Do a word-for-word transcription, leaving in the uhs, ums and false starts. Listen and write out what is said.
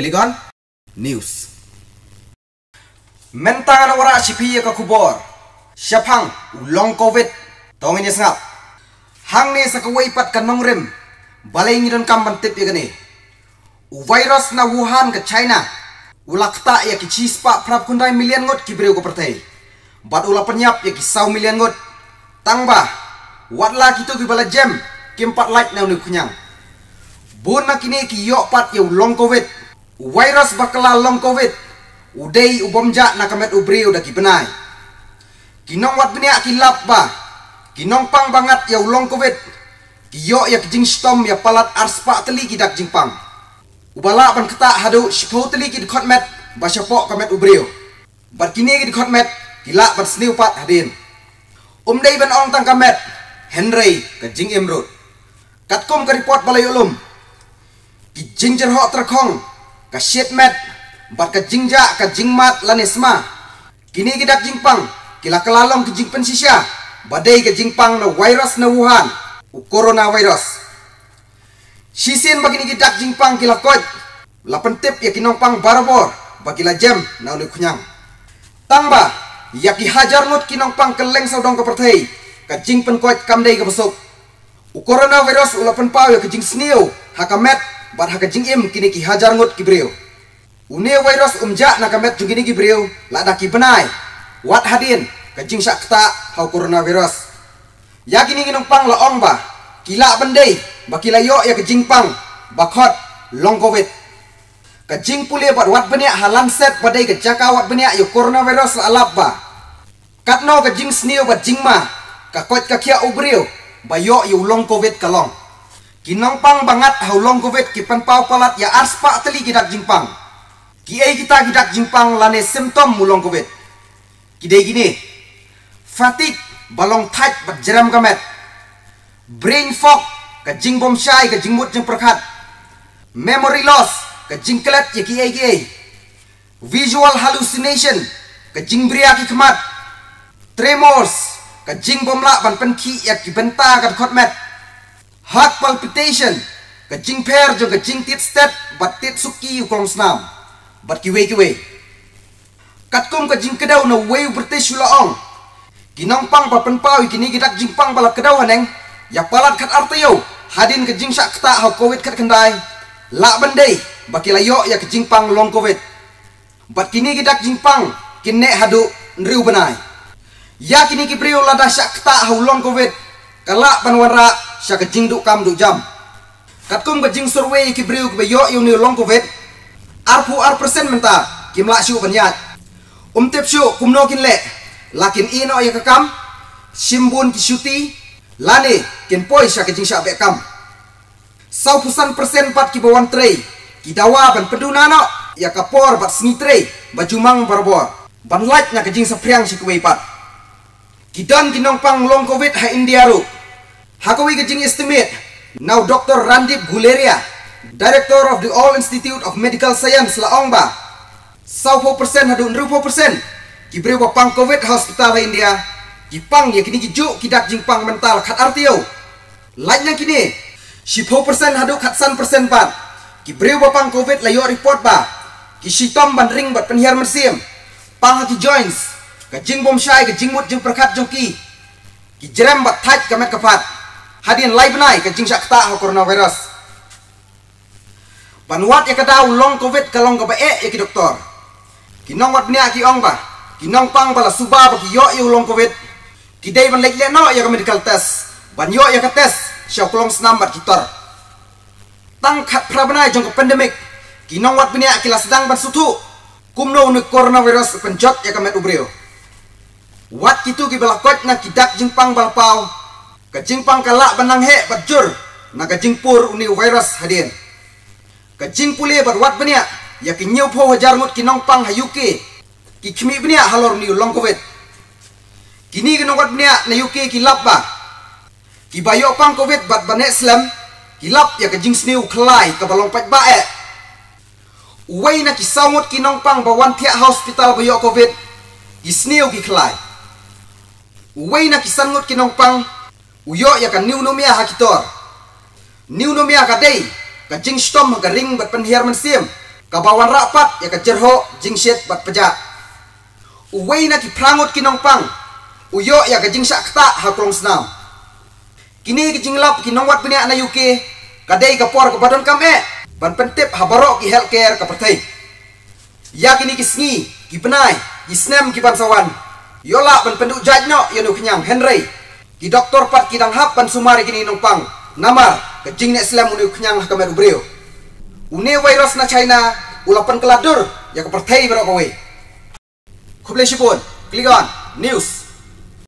Klik on News. Mentangan wara sipi ka kubor. Siapang ulong COVID. Tong ini sengap. Hang ni sakawai pat kanong rim. Balai ngiron kam bantip ya gani. U virus na Wuhan ke China. Ulakta ya ki cispa prap kundai milian ngot ki breu ko pertai. Bat ula penyap ya ki sau milian ngot. Tangba. Watla kitu ki bala jam. Kimpat light na uni kunyang. Bun na kini ki yok pat ya ulong COVID. U virus bakala long COVID. Udai ubomja na kamet ubri udah ki benai. Kinong wat benia ki lap ba. Kinong pang bangat ya ulong COVID. Kiyo ya kijing stom ya palat arspa teli ki dak jingpang. Ubala ban kata hadu shipau teli ki dikot met ba syapok kamet ubrio. Bat kini ki dikot met kila bat sniu pat hadin. Umdai ban ong tang kamet Henry ke jing imrut. Katkom ke report balai ulum. Ki jing jerhok terkong ka shit met bat ka jingja ka jingmat lanisma. Kini ki dak jingpang kila kelalong ke jing pensisya. Badai ke jingpang na virus na Wuhan. U coronavirus. Sisin bagi ni gidak jingpang kila kod. Lapan tip ya kinong pang barabor. Bagila jam na uli kunyang. Tangba. Ya ki hajar ngut kinong pang keleng saudong ke pertai. Ka jing penkot kamdai ke besok. U coronavirus ulapan pau ya ke jing sniu. Haka met. Bat haka jing im kini ki hajar ngut ki beriu. Uni virus umja na kamet jungini ki beriu. Lada ki benai. Wat hadin. Ka jing syak kata hau coronavirus. Ya kini kinong pang laong ba. Kila bandai. Bakila yo ya ke jingpang. Bakot long COVID. Ka jing puli bat wat benia halan set badai ke jaka wat benia yo coronavirus la alap ba. Katno ka jing sniu bat jingma. Ka kot ka kia ubriu. Ba yo yo long COVID kalong. Kinong pang bangat hau long COVID ki penpau palat ya arspa teli kidak jingpang. Ki ai kita kidak jingpang lane simptom mu long COVID. Kidai gini. Fatigue balong tight bat jeram kamet. Brain fog ka jing bom syai ka jing mut jeng perkat. Memory loss ka jing kelet ya ki ai ki ai. Visual hallucination ka jing bria ki kemat. Tremors ka jing bom la ban penki ya ki benta ka kot met. Heart palpitation ka jing per jong ka jing tit step bat tit suki kolong senam. Bat ki wei ki wei. Katkum ka jing kedau na wei bertisu laong. Kinong pang papen pau kini gidak jing pang balak kedau haneng. Ya palat kat artayo hadin ke jing syak kata hau COVID kat kendai. Lak bandai baki layo ya ke jing pang long COVID. Bat kini gidak jing pang kine hadu nriu benai. Ya kini ki priu lada syak kata hau long COVID. Kalak panwara syak ke jing duk kam duk jam. Katkum ke jing survey ki priu ke bayo yu ni long COVID. Arpu ar persen menta kim lak syu banyat. Umtip syu kumno kin le. Lakin ino ya kekam. Simbun ki syuti. Lani ken poi sya ke jing syak bekam. Sau pusan persen pat ki bawan trei. Ki dawa ban peduna no ya kapor bat sengi trei bajumang barbor. Ban light nya ke jing sapriang sya kuwei pat. Kidan kinong pang long COVID ha India ru. Hakawi ke jing estimate. Now Doctor Randip Guleria, Director of the All Institute of Medical Science laong ba. Sau four persen hadu nru four persen. Ki breu pang COVID hospital ha India. Kipang ya kini kijuk kidak jingpang mental kat artio. Lainnya kini four persen hadu kat san persen pat. Ki breu pang COVID layo report ba. Ki sitom ban ring bat penhiar mersim. Pang ki joints. Ka jing bom syai ka jing mut jing perkat jongki. Ki jerem bat tight kamet kapat. Hadin lai benai ka jing syak kata hau coronavirus. Panuat ya kadau long COVID kalong ka bae ya ki doktor. Kinong wat benia ki ong ba. Kinong pang bala suba ba ki yo yu long COVID. Kidai ban lek le no ya ka medical test. Ban yo ya ka test sya kolong senam bat kitor. Tang khat prabenai jong ka pandemic. Kinong wat benia ki la sedang ban sutu. Kumno ni coronavirus penjot ya ka met ubreo. Wat kitu ki balakot na kidak jingpang balpau. Ka jingpang kalak banang he bat jur. Na ka jingpur uni virus hadin. Ka jingpuli bat wat benia ya ki nyau po hajar mut kinong pang ha U K. Ki kimi benia halor ni long COVID. Kini kinong wat benia na U K ki lap ba. Ki bayo pang COVID bat banek slam. Ki lap ya ka jing sniu kelai ka balong pat bae. Uway na ki saumut kinong pang bawan tiak hospital bayo COVID. Ki sniu ki kelai. Uway na ki sangut kinong pang uyo ya ka pneumonia hakitor. Pneumonia ka day ka jing stom ka ring bat penhiar mensim. kabawan rapat ya kejerho jingsyet bat pejak. Uwei na ki prangut kinong pang, uyo ya ke jingsak kta hakrong senam. Kini ki jinglap kinong wat punya na yuke, kadai kapor kepadon kame, ban pentip habarok ki healthcare kapertai. Ya kini ki sengi, ki penai, ki snem ki pansawan. Yola ban penduk jajno yanu kenyang Henry. Ki doktor pat ki dang hap ban sumari kini nong pang. Namar ke jing nek slam unu kenyang kamer ubrio. Une virus na China ulapan keladur ya kepertai berok kowe. Kublai sipun, klik on news.